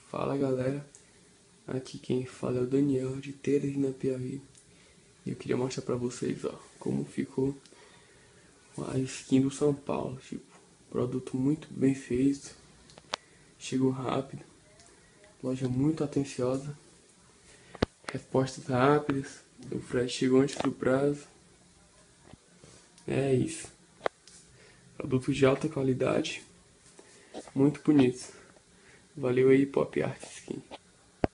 Fala galera, aqui quem fala é o Daniel de Teresina, Piauí. E eu queria mostrar pra vocês, ó, como ficou a skin do São Paulo. Tipo, produto muito bem feito, chegou rápido, loja muito atenciosa, respostas rápidas, o frete chegou antes do prazo. É isso, produto de alta qualidade, muito bonito. Valeu aí, Pop Art Skin.